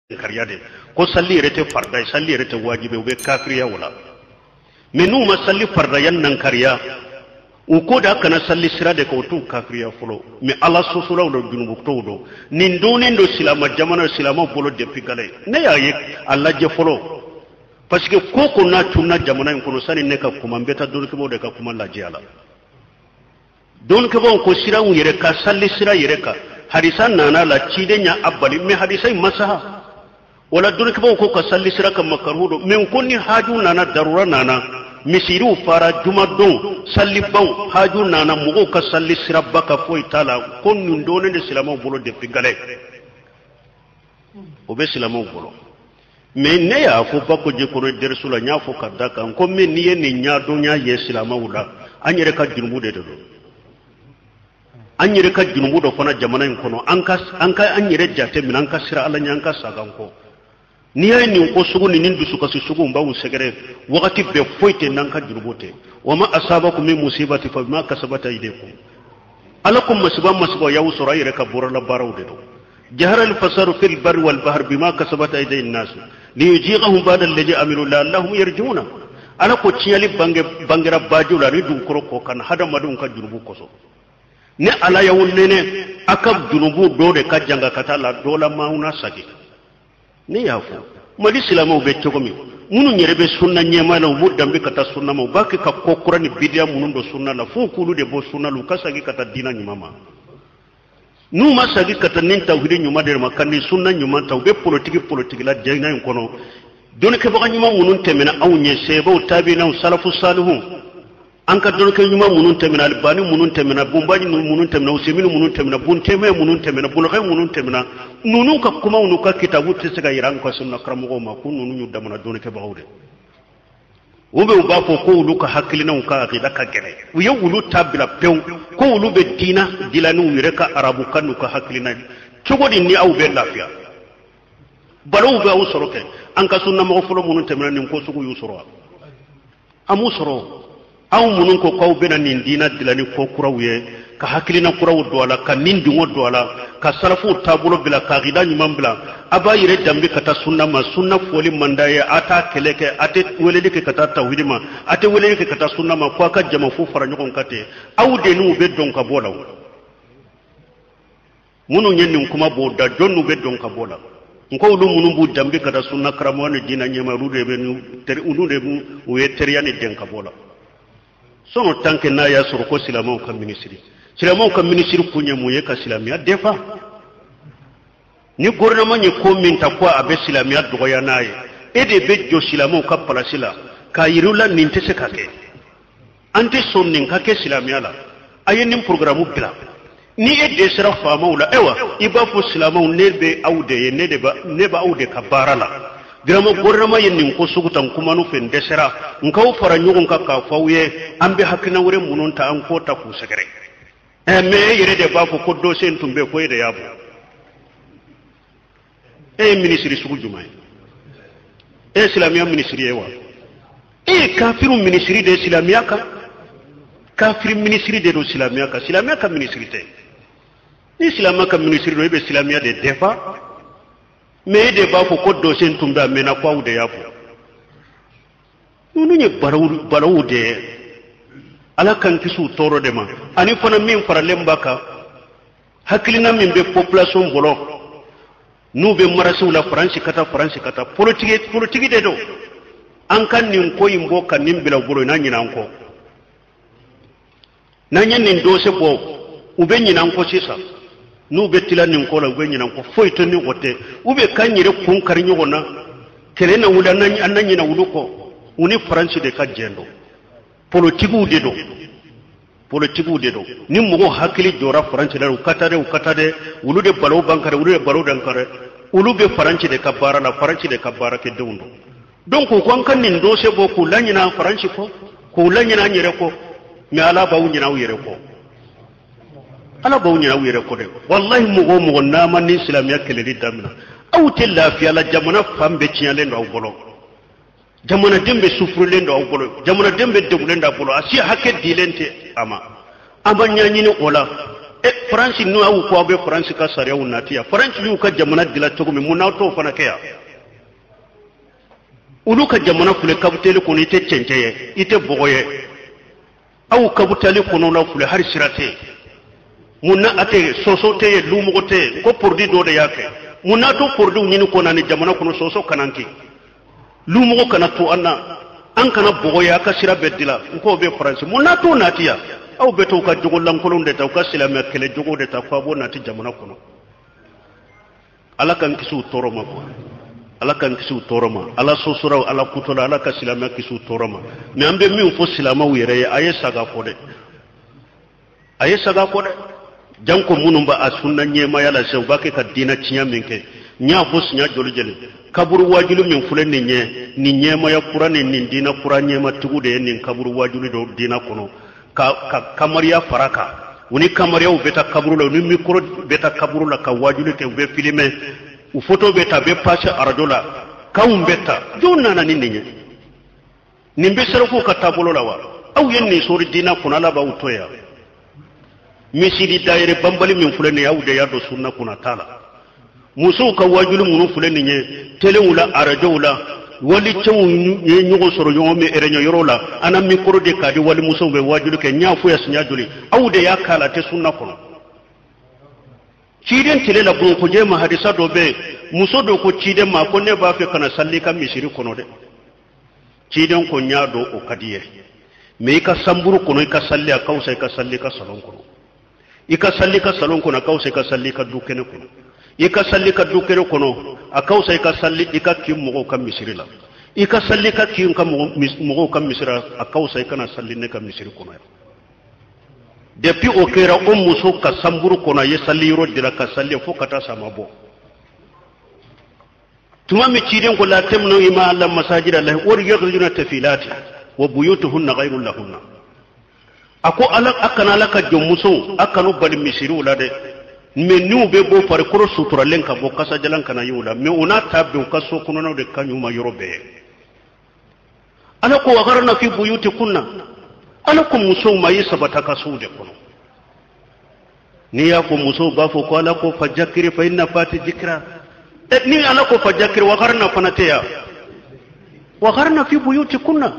kariya de ko salli rete farda salli rete wajibe ube kafiriya wala menu ma salli farda yan nan kariya u ko da kana salli sira de ko tu kafiriya fulo mi ala susula do junubu to do nin donen do silama jamana silama bolo de pigale ne ya ye alla je fulo parce que ko na tunna jamana ko sani ne ka kuma mbeta do ko de ka kuma la jiala don ko ko sira un yere ka salli sira yere ka hadisan nana la cidenya abbali me hadisai masaha wala dun ko ka salli sira kan makarudo men kunni haju nana darura nana misiru fara juma don salli baw haju nana mugo ka salli sira baka foi tala kon nun done de silama bolo de pingale o be silama bolo me ne ya fo bako je ko der sula nya fo kadda kan ko men niye ni nya do nya ye silama wula anyere ka junubu de do anyere ka junubu do fona jamana en kono anka anyere jate min anka sira ala nya anka sagan ko ni ay ni ko sugu ni nindu suka sugu mbawu segere wakati be foite nanka jurubote wama asabakum min musibati fa bima kasabat aydikum alakum masiba ya usura yire ka burala barawde do jahara al fasaru fil bar wal bahr bima kasabat aydin nas li yujighahum ba'da alladhi amilu la'allahum yarjuna alako ciyali bangira bajula ri dum koro ko kan hada madun ka jurubu koso ne ala yawunne akab junubu do de ka janga katala dola mauna sagi ne yafo mali silama be togomi munu nyere be sunna nyema na mu dambe kata sunna mo baki ka kokura ni bidia munu do sunna la fu kulu de bo sunna lu kasagi kata dina nyuma nu ma sagi kata nin tawhid nyuma de makani sunna nyuma taw be politique la jeyna en kono don ke baka nyuma munu temena aw nye sebo tabina salafu salihun anka don ke nyuma munu temena albani munu temena bombaji munu temena useminu munu temena bunteme munu temena bulghay munu temena nunu ka kuma nunu ka kitabu tsega iran ko sunna karamo ma kun nunu nyu damana don ke bawde ube ba ko ko ulu ka hakilina ka akida ka gele uye ulu tabila pew ko ulu be dina dilanu wire ka arabu kanu ka hakilina cogodi ni aw be lafiya balo be aw soroke anka sunna mo fulo munu temena ni ko sugu yusoro amu soro aw munun ko kaw bena nin dina dilani ko kurawye ka hakilina kurawu do ala ka nin dingo do ala ka salafu tabulo bila ka gida nyumam bila aba yire dambe kata sunna ma sunna foli mandaye ata keleke ate welede ke kata tawhid ma ate welede ke kata sunna ma ko ka jama fu fara nyokon kate aw de nu be don ka bola munu nyen kuma bo da jonnu be don ka bola nko lu munu bu dambe kata sunna karamo ne dina nyema rude be nu ter unu de bu we teriyane den ka bola sono tanke na ya soro ko silama ka ministry kunya muye ka silamiya defa ni gouvernement ni ko min ta ko abe silamiya dogoya naye ede be jo silama ka palasila ka yirula ninte se kake ante sonnin kake silamiya la ayenin programme bila ni ede sera fama wala ewa iba fo silama nebe awde neba awde ka barala gramo gouvernement yen ko sugutan kuma no fen desera nkaw fara nyugon ka fawye ambe hakina wure mununta an ko ta ku segere me yere de ba ko do sen tumbe ko yede yabo ministre sugu jumay islamiya ministre yewa kafiru ministre de islamiya ka kafir ministre de do islamiya ka ministre te islamiya ka ministre do be islamiya de defa me de ba ko do sen tumba me na kwa ude yapo nunu nye barawu de ala kan kisu toro de ma ani fana min fara lembaka hakilina min be population bolo nu be marasu la france kata politique de do an kan nin ko yimbo kan nin bila bolo na nyina anko na nyen nin do se bo ube nyina anko sisa nu be tilani ko la gwenyi nan ko foyto ni wote ube kanyire kun karnyo gona kele na wula nan annanyi na wuluko uni france de ka jendo politique de do ni mo hakili jora france la ukatade wulu de balo bankare wulu de balo dankare wulu be france de ka bara la france de ka bara ke dewndo donc ko kan nin do se boku lanyina france ko lanyina nyere ko mi ala bawu nyina wire ko ala bawu nyina wire ko de wallahi mo na man ni islamiya keledi damna aw tella fi ala jamana fambe ciale ndo bolo jamana dembe sufrule ndo bolo jamana dembe debule ndo bolo asi hakke dilente ama nyani ni ola France no awu ko be France ka sariya unatiya France yu ka jamana dila to mi munato fana kaya ulu ka jamana fule kabuteli ko ni te cenceye ite bogoye awu kabuteli ko no na fule har sirate munna ate sosote lumugote ko pordi do de yake munato pordi nyini ko nani jamana ko no soso kananki lumugo kana to anna an kana bogoya ka sira bedila ko be France munato natiya aw beto ka jogo lankolon de taw ka silama kele jogo de taw ko nati jamana kono ala kan kisu toroma ko ala kan kisu toroma ala sosura ala kutola ala ka silama kisu toroma mi ambe mi fo silama wire aye saga ko de janko munum ba asunna nyema yala sew bake ka dina cinya minke nya fo sinya jolu jele kaburu wajulu min fulen ni nyema ya qur'ani ni dina qur'an nyema tugude ni kaburu wajulu do dina kono ka kamariya faraka woni kamariya beta kaburu la ni micro beta kaburu la ka wajulu ke be filmer u photo beta be passe aradola ka beta jonna na ninye nimbe seroko ka tabolo la wa aw yenni sori dina kuna la ba utoya misidi daire bambali min fulani yawde yado sunna kuna tala muso ka wajulu munu fulani nye telewula aradola wali cewu ye ñugo soro yo me ereño yorola ana micro de kadi wali muso be wajulu ke ñaafu ya sinya juli awde ya kala te sunna kono ciden tele la bon ko jema hadisa do be muso do ko ciden ma ko ne ba fe kana salli kam misiri kono de ciden ko nyaado o kadiye me ka samburu kono ka salli akawsa ka salli ka salon kono ika salli ka salon kono akawsa ka salli ka dukene kono ika salli ka dukere kono akawsa ika salli ika kim mo kam misiri la ika salli ka kim kam mo kam misira akawsa ika na salli ne kam misiri kono depuis o kera o muso ka samburu kono ye salli ro dira ka salli fo kata sama bo tuma mi ciden ko la temno ima alla masajid allah wa yaghrijuna tafilati wa buyutuhunna ghayru lahunna ako ala akana la ka jom muso akanu bal misiru la de mais nous be bo par koro sutura lenka bo kasa jalan kana yula mais ona tabbe ka so kuno no de kanyuma yorobe ala ko wagarna fi buyutikunna ala ko muso mai sabata ka sude kuno ni ya ko muso ba fo ko ala ko fajakiri fa inna fati dhikra ni ala ko fajakiri wagarna fanateya wagarna fi buyutikunna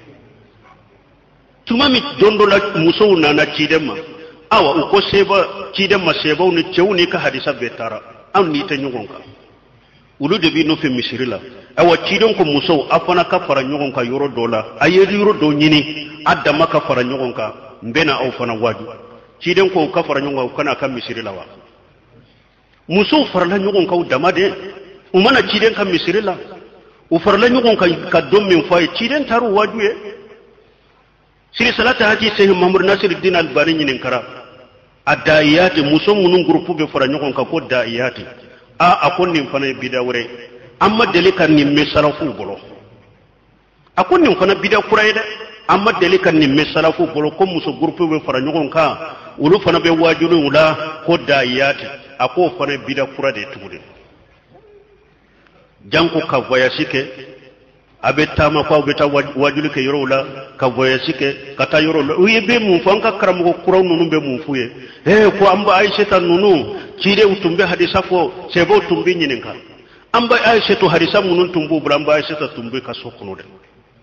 tumami dondola muso nana cidema awa uko seba cidema seba uni cewni ka hadisa betara am ni ta nyugonka ulu de bi no fe misirila awa cidon ko muso afana ka fara nyugonka yoro dola ayeri yoro do nyini adama ka fara nyugonka mbena aw fana waju ciden ko ka fara nyugonka kana ka misirila wa muso farla nyugonka udama de umana ciden ka misirila u farla nyugonka ka dommin fay ciden taru waju ye siri salata haji sehim Muhammad Nasiruddin Albani nyinin kara adayati muso munun grupu be fara nyokon ka ko dayati akon nim fana bidawre amma delikan nim mesalafu bolo akon nim fana bidakura de amma delikan nim mesalafu bolo ko muso grupu be fara nyokon ka ulu fana be wajulu ula ko dayati ako fana bidakura de tugude janko ka voyasike abe tama ko be ta wajulu ke yorola ka voyasike kata yorola uyebe mu fanka karamo ko nunu be mu fuye ko amba aisha tan nunu cire utumbe hadisa ko sebo tumbi nyininka amba aisha to hadisa munun tumbu bramba aisha ta tumbe ka sokuno de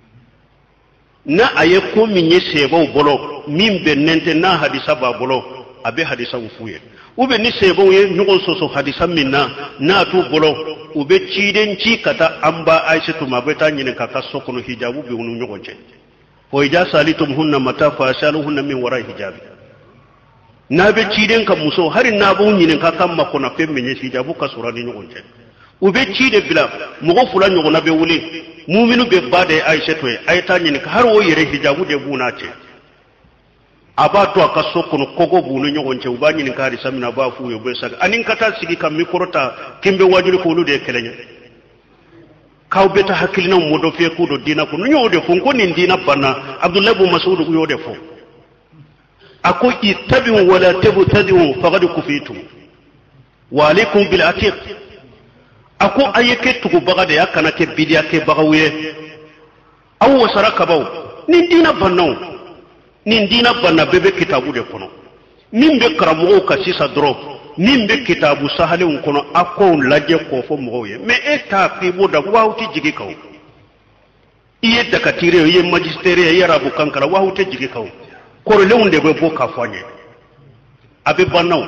na aye ko minye sebo bolo mimbe nente na hadisa ba bolo abe hadisa ufuye ube ni sebo ye nyugo soso hadisa minna na tu bolo ube ciden ci kata amba aisha to mabeta nyine kaka sokono hijabu be unu nyugonje ko ija salitum hunna mata fa shaluhunna min wara hijabi na be ciden ka muso hari na bu nyine kaka makko na pemme nye hijabu ka surani nyugonje ube cide bila mugo fula nyugo na be wuli mu'minu be bade aisha to ayta nyine ka har wo yere hijabu de buna ce abato aka sokono kogo bunu nyogonche ubani ni kari samina bafu yo besaga anin kata sigi kam mikorota kimbe wajuri ko lude kelenya kaw beta hakilina modo fe ko do dina ko nyode fo ko ni dina banna abdullah ibn mas'ud ko yode fo ako ittabi wala tabtadiu faqad kufitum wa alaykum bil atiq ako ayeke tugo bagade yakana ke bidia ke bagawe aw wasaraka baw ni dina bannaw nin dina banna bebe kitabu de kono nimbe karamo ka sisa drop nimbe kitabu sahale unkono ako laje ko fo moye me eta fi boda wawti jigi kaw iye dakatire iye magisteri iye rabu kankara wawti jigi kaw ko lewnde be boka fanye abe banaw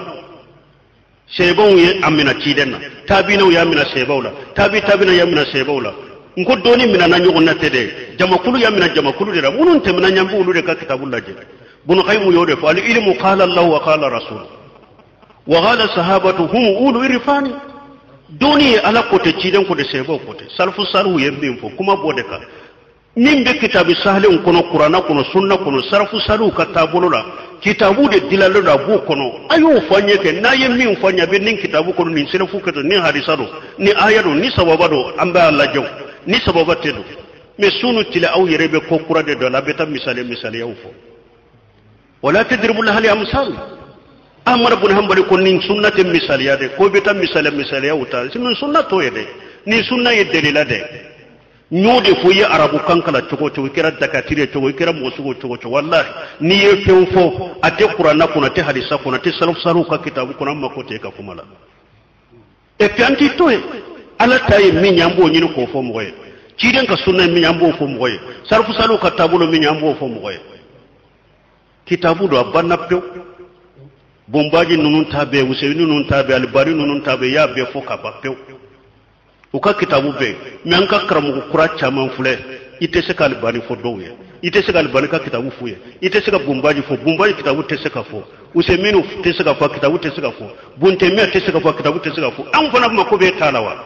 sebon ye amina cidenna tabina ya amina sebawla tabina ya amina sebawla ngo doni mina na nyugo na tede jamakulu ya mina jamakulu de munun te mina nyambu ulu de ka kitabu laje bunu khaymu yode fa al ilmu qala allah wa qala rasul wa qala sahabatu hum ulu irfani doni ala ko te ciden ko de sebo ko te salfu saru yembe fo kuma bode ka nimbe kitabu sahle kono qur'ana kono sunna kono salfu saru ka tabulula kitabu de dilalo da bu kono ayo fanye ke na yemmi fanya be nin kitabu kono nin sele fukato ni hadisado ni ayado ni sababado amba allah jaw ni sababatedo me sunu tila aw yerebe ko kurade do la beta misale yaw fo wala tadribu lahal amsal amara bun hanbali ko nin sunnate misale yade ko beta misale yaw ta sinu sunnato yede ni sunna yede delade nyode fo ye arabu kankala chogo kira dakatire chogo kira mosugo chogo wallahi ni ye fo ate qur'ana kuna te hadisa kuna te salaf saru ka kitabu kuna makote ka kumala e kanti toy ala tay mi nyambo nyino ko fo moye ciden ka sunna mi nyambo fo moye sarfu salu ka tabulo mi nyambo fo moye kitabu do abanna pew bombaji nunun tabe useyni nunun tabe albari nunun tabe ya be fo ka ba pew uka kitabu be mi an ka karamu kura chaman fule ite se ka albani fo dowe ite se ka albani ka kitabu fuye ite se ka bombaji kitabu te se ka fo useminu te se ka fo kitabu te se ka fo bunte mi te se ka fo kitabu te se ka fo an fana ma ko be talawa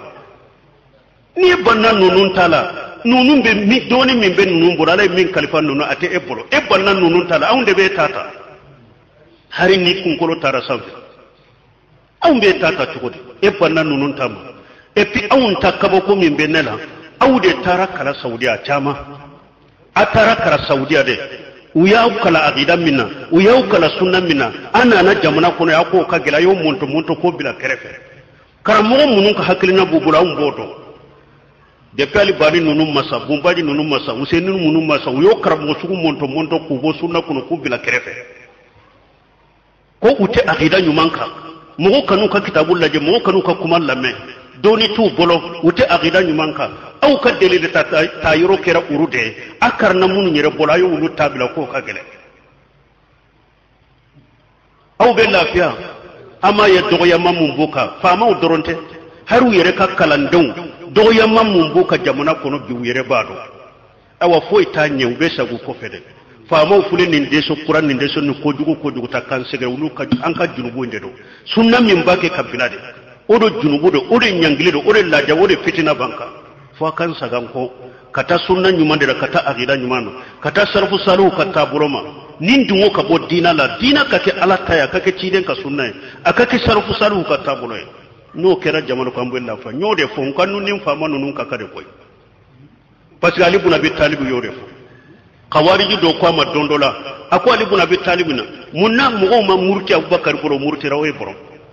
ni banna nunun tala nunun be mi doni min be nunun burala min kalifa nunu ate ebolo e banna nunun tala aunde be tata hari ni kunkolo tara safi aunde tata chukodi e banna nunun tama e pi aun takabo ko min be nela aude tara kala saudiya chama atara kala saudiya de uya kala aqida minna uya kala sunna minna ana na jamana kono ya ko kagela yo monto ko bila kerefe karamo munun ka hakilina bubula umboto de pali bani nunu masa bumbaji nunu masa useni nunu masa uyo karamo sugu monto ko bo sunna kono ko bila kerefe ko ute aqida nyumanka mo kanu ka kitabul laje mo kanu ka kuma lamme doni tu bolo ute aqida nyumanka aw ka delile ta yoro kera urude akarna munu nyere bola yo ulu tabila ko ka gele aw be lafiya ama ya dogoya mamun buka fama udoronte haru yere ka kalandon dogoya mamun buka jamana kono bi yere bado awa foi ta nyew be sagu ko fede fama fule nin deso quran nin deso ni ko jugo ta kan sege ulu ka an ka junubo ndedo sunna min bake kabinade odo junubo do odo nyangile do odo laja odo fitina banka fo kan sagan ko kata sunna nyumande kata aqida nyumano kata sarfu salu kata buroma nin dungo ka bo dina la dina kake ala taya kake ciden ka sunna akake sarfu salu kata buloy no kera jamanu ko ambella fa nyode fo kanu nin fama nunun ka kade koy parce que ali buna bi talibu yore fo qawariji do ko ma dondola ako ali buna bi talibuna munna mo ma murti abubakar boro murti rawe boro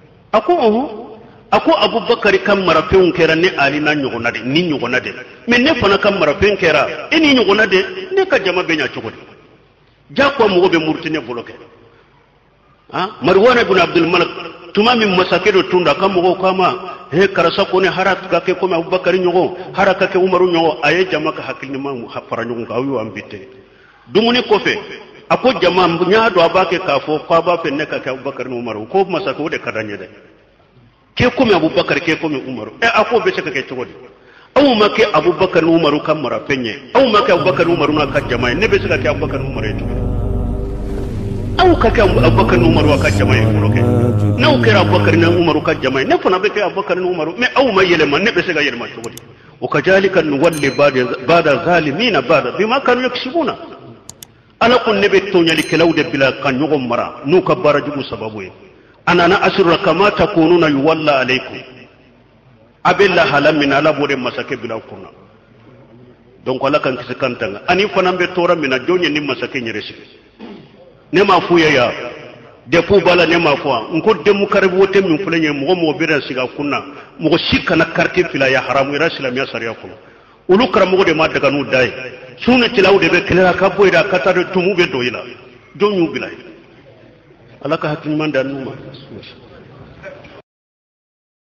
ako abubakar kam marafeun kera ne ali na nyogona de ni nyogona de men ne fana kam marafeun kera eni nyogona de ne ka jama benya chogodi jako mo be murtine bloke marwan ibn abdul malik tuma min masakedo tunda kam mo kama he karasa ko ne harat ga ke ko abubakar nyogo haraka ke umaru nyogo aye jama ka hakilni ma hafara nyogo ga wi ambite dumuni ko fe ako jama nyaado abake ka fo ko ba fe ne ka abubakar no umaru ko masako de kadanye de ke kome abubakar ke kome umaru ako be se ke chogodi aw ma ke abubakar umaru kam mara penye aw ma ke abubakar umaru na ka jama'a ne be se ke abubakar umaru eto aw ka ke abubakar umaru ka jama'a fuloke naw ke abubakar na umaru ka jama'a ne fana be ke abubakar umaru me aw ma yele man ne be se ga yele ma chogodi wa kajalika nuwalli bada zalimina bada bima kanu yaksubuna ala kun ne be tonyali kelawde bila kan nyugo mara nu ka barajugu sababu anana asirra kama takununa yuwalla alaykum abilla halam min ala bode masake bila kunna donc ala kan kisi kantanga ani fanambe tora mina jonye ni masake nyeresi ne ma fuya ya de fu bala ne ma fuwa nko de mu kare wote min fulenye mo bira siga kunna mo shikka na carte fila ya haramu ira islamia sariya kunna ulu karamo de ma daga nu dai sunu tilaw de be kila ka boyda kata de tumu be doyila jonyu bilay ala ka hakkiman da numa